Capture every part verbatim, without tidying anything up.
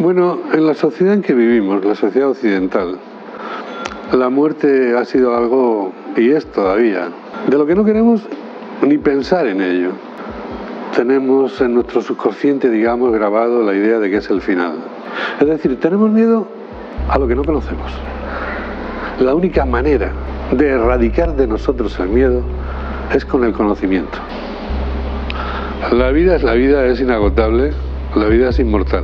Bueno, en la sociedad en que vivimos, la sociedad occidental, la muerte ha sido algo, y es todavía, de lo que no queremos ni pensar en ello. Tenemos en nuestro subconsciente, digamos, grabado la idea de que es el final. Es decir, tenemos miedo a lo que no conocemos. La única manera de erradicar de nosotros el miedo es con el conocimiento. La vida es la vida, es inagotable, la vida es inmortal.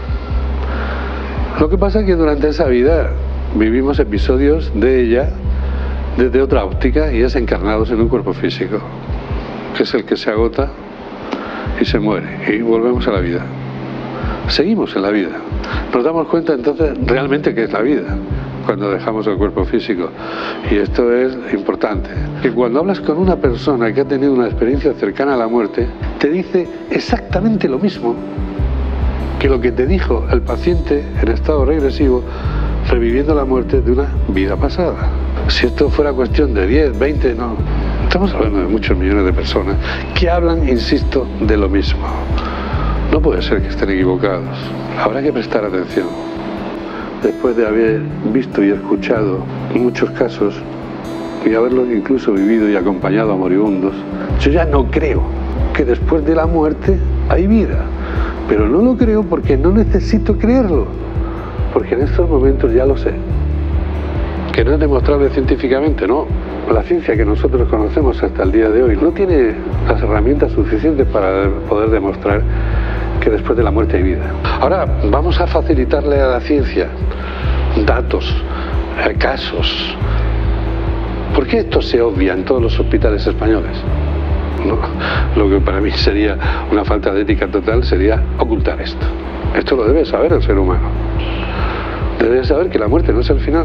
Lo que pasa es que durante esa vida vivimos episodios de ella desde otra óptica y es encarnados en un cuerpo físico, que es el que se agota y se muere y volvemos a la vida. Seguimos en la vida. Nos damos cuenta entonces realmente que es la vida cuando dejamos el cuerpo físico. Y esto es importante, que cuando hablas con una persona que ha tenido una experiencia cercana a la muerte, te dice exactamente lo mismo que lo que te dijo el paciente en estado regresivo reviviendo la muerte de una vida pasada. Si esto fuera cuestión de diez, veinte, no. Estamos hablando de muchos millones de personas que hablan, insisto, de lo mismo. No puede ser que estén equivocados. Habrá que prestar atención. Después de haber visto y escuchado muchos casos y haberlos incluso vivido y acompañado a moribundos, yo ya no creo que después de la muerte hay vida. Pero no lo creo porque no necesito creerlo, porque en estos momentos ya lo sé. Que no es demostrable científicamente, no. La ciencia que nosotros conocemos hasta el día de hoy no tiene las herramientas suficientes para poder demostrar que después de la muerte hay vida. Ahora, vamos a facilitarle a la ciencia datos, casos. ¿Por qué esto se obvia en todos los hospitales españoles? No, lo que para mí sería una falta de ética total sería ocultar esto. Esto lo debe saber el ser humano. Debe saber que la muerte no es el final.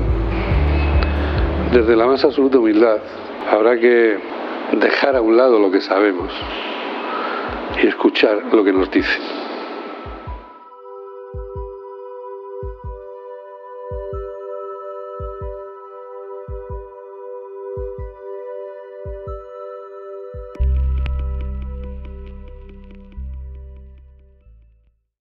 Desde la más absoluta humildad habrá que dejar a un lado lo que sabemos y escuchar lo que nos dicen.